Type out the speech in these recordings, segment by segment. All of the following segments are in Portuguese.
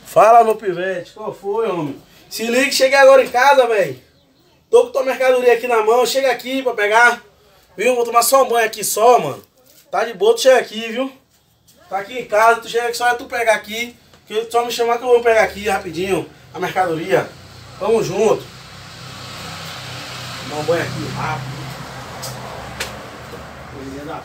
Fala, meu pivete. Qual foi, homem? Se liga que cheguei agora em casa, velho. Tô com tua mercadoria aqui na mão. Chega aqui pra pegar. Viu? Vou tomar só um banho aqui só, mano. Tá de boa, tu chega aqui, viu? Tá aqui em casa, tu chega aqui, só é tu pegar aqui. Que só me chamar que eu vou pegar aqui rapidinho a mercadoria. Tamo junto. Tomar um banho aqui rápido. Coisinha da...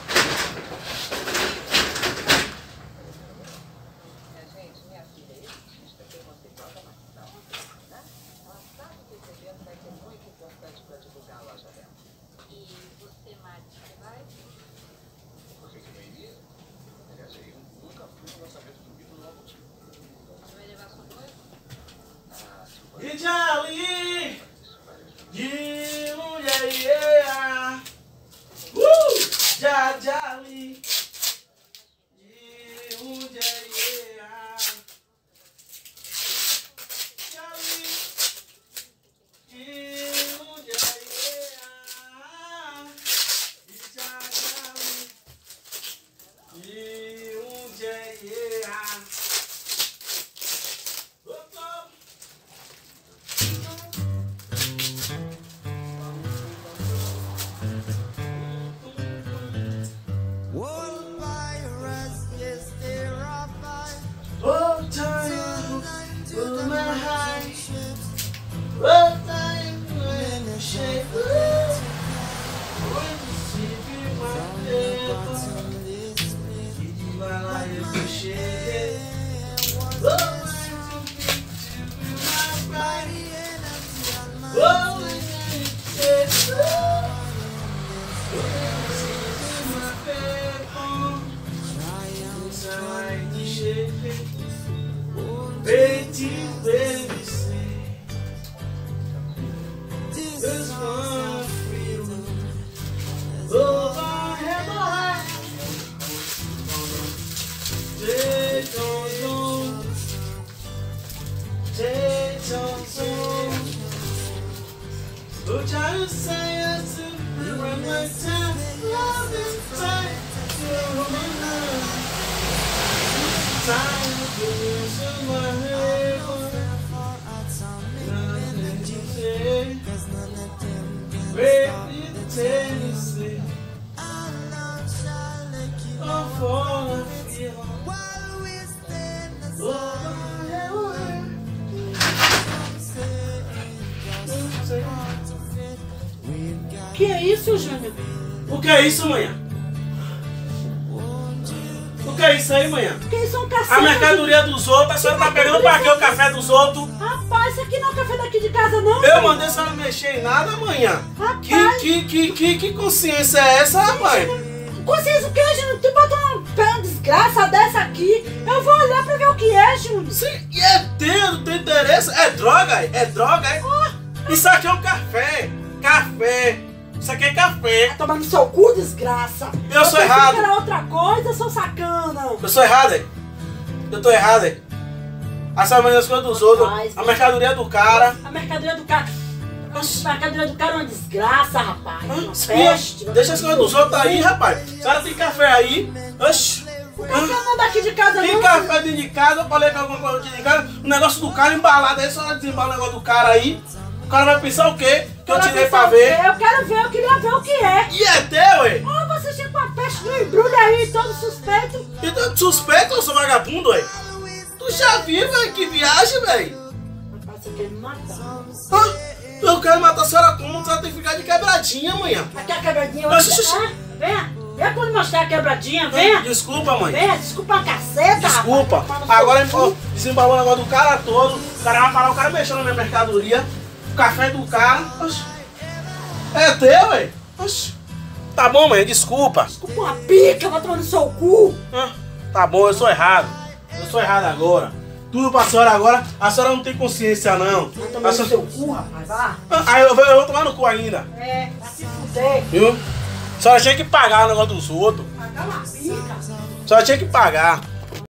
E Jali, de mulher, Jali, de mulher, Jali, de mulher, de mulher. Que é isso, Júnior? O que é isso, manhã? O que é isso aí, manhã? Que isso é um cacete? A mercadoria dos outros, a senhora tá pegando pra quê o café dos outros? Rapaz, isso aqui não é o café daqui de casa, não. Eu mandei a senhora mexer em nada, manhã. Rapaz. Que consciência é essa, rapaz? Consciência o que, Júnior? Tu botou uma desgraça dessa aqui. Eu vou olhar pra ver o que é, Júnior. Sim, e é teu, não tem interesse? É droga, é droga, é? Isso aqui é um café. Café. Isso aqui é café. Tá tomando seu cu, desgraça. Eu sou errado. Se era outra coisa, eu sou sacana. Eu sou errado, é? Eu tô errado, é? A senhora manda as coisas dos outros. A mercadoria do cara. A mercadoria do cara. A mercadoria do cara é uma desgraça, rapaz. Uma peste. Deixa as coisas dos outros aí, rapaz. A senhora tem café aí. Oxi. O café não é daqui de casa, não. Tem café dentro de casa, eu falei que alguma coisa dentro de casa. O negócio do cara embalado aí, só desembala o negócio do cara aí. O cara vai pensar o quê? Que eu tirei pra ver. Eu quero ver, eu queria ver o que é. E é teu, ué? Oh, você chega com a peste do embrulho aí, todo suspeito. Então, suspeito, eu sou vagabundo, ué? Tu já viu, velho? Que viagem, velho? Rapaz, você quer me matar. Eu quero matar a senhora como? A senhora tem que ficar de quebradinha, amanhã. Aqui a quebradinha, venha. Venha quando mostrar a quebradinha, venha. Desculpa, mãe. Venha, desculpa a caceta. Desculpa. Rapaz, agora desembalou o negócio do cara todo. O cara vai parar o cara mexendo na minha mercadoria. O café do cara. Oxi. É teu, ué? Oxi. Tá bom, mãe, desculpa. Desculpa uma pica, vai tomar no seu cu. Tá bom, eu sou errado. Eu sou errado agora. Tudo pra senhora agora, a senhora não tem consciência, não. Vai tomar no seu cu, rapaz, vá. Aí eu vou tomar no cu ainda. É, vai se fuder. Viu? A senhora tinha que pagar o negócio dos outros. Pagar uma pica. A senhora tinha que pagar.